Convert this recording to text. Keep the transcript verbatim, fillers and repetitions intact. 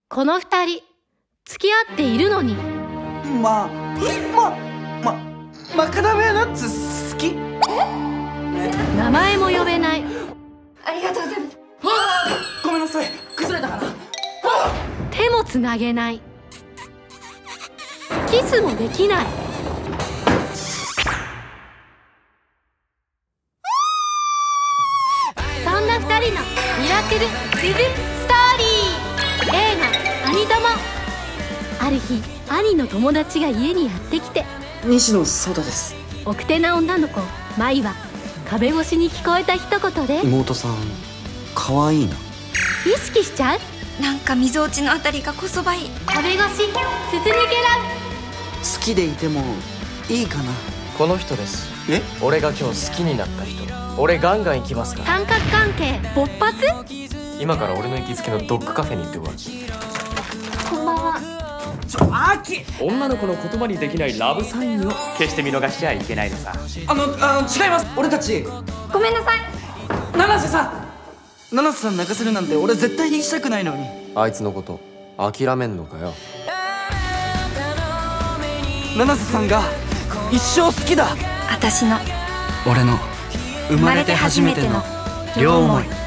この二人付き合っているのに。 まあままマカダミアナッツ好き？ 名前も呼べない。 ありがとうございます。 ごめんなさい、崩れたかな。 手もつなげない。キスもできない。そんな二人のミラクルルルストーリー。映画「アニトモ」。ある日、兄の友達が家にやってきて。 西野壮太です。 奥手な女の子舞は壁越しに聞こえた一言で妹さん可愛いな。 意識しちゃう。 なんか溝落ちのあたりがこそばいい。 壁越し筒抜けラ好きでいてもいいかな。 この人です。 え？ 俺が今日好きになった人。俺ガンガン行きますかブ。 ら。 三角関係勃発。 今から俺の行きつけのドッグカフェに行ってこい。 こんばんは。 ちょ、あき女の子の言葉にできないラブサインを決して見逃しちゃいけないのさ。 あの、あの、違います。俺たちごめんなさい。 七瀬さん七瀬さん泣かせるなんて俺絶対にしたくないのに。 あいつのこと諦めんのかよ。 七瀬さんが一生好きだ。 私の俺の生まれて初めての両思い。